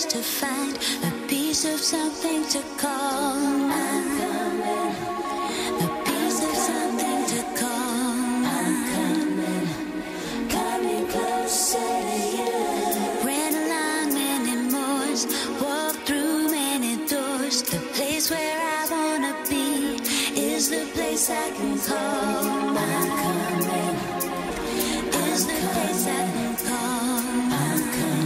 just to find a piece of something to call mine. A piece of something to call mine. Coming closer to you. Ran along many moors, walked through many doors. The place where I wanna be is the place I can call mine. Is the place I can call mine.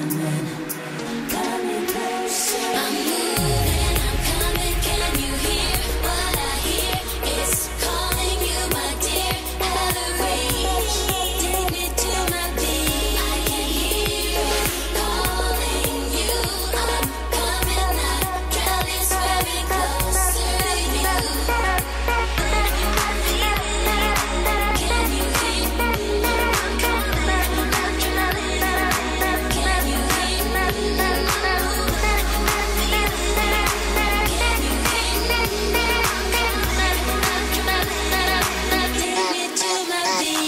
Coming closer. I'm moving, I'm coming. Can you hear what I hear? It's calling you, my dear. Out of reach, take me to my beat. I can hear it calling you. I'm coming, not drowning, swimming closer to you. Can you hear? I'm coming, not drowning. Can you hear? I'm moving, I'm feeling. Can you hear? I'm coming, not drowning. Take me to my beat.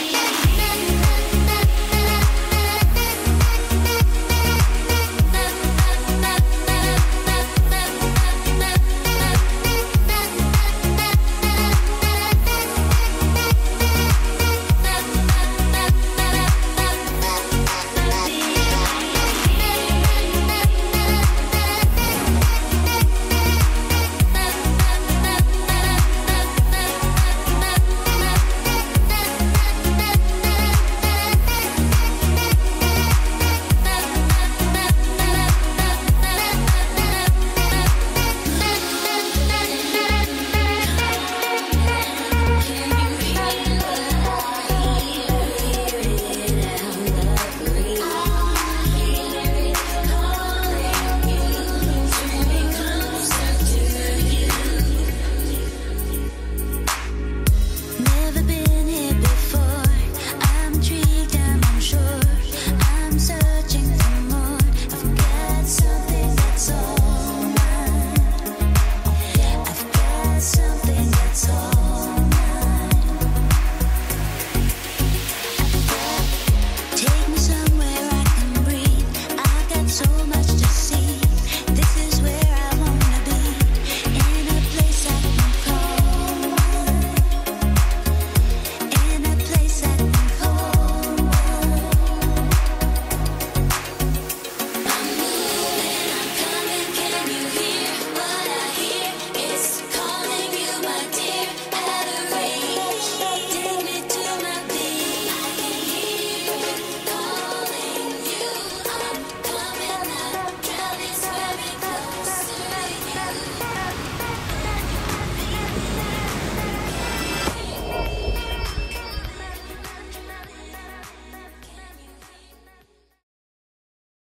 Never been here before. I'm intrigued, I'm unsure. I'm searching for more. I've got something that's all